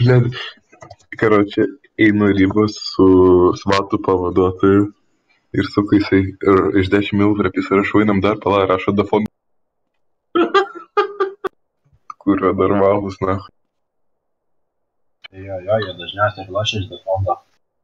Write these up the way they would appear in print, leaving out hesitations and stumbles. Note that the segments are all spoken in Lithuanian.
Net, karočią, einu ribos su vatų pavaduotoju ir sakau jisai, ir iš 10 eurų prisirašau, einam dar palą, rašo dafon, kurio dar valus, na. Jo, jie dažniausiai ir lošia iš defondo.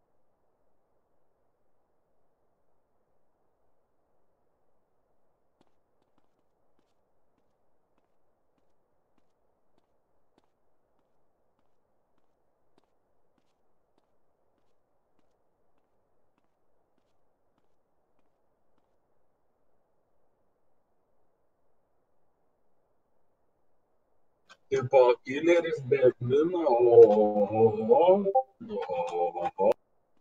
Tipo, kileris be admino, oho.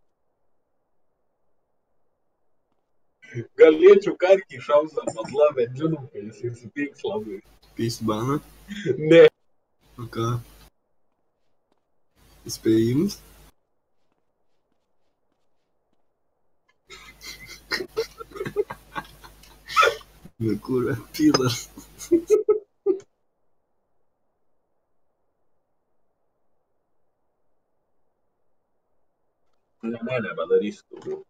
Galėčiau karkį šausą paslą adminu, kai jis įsipyks labai. Pysbaną? Ne. O ką? Įspėjimus? Nekūrė, pylas. Ne, nepadarysiu daugiau.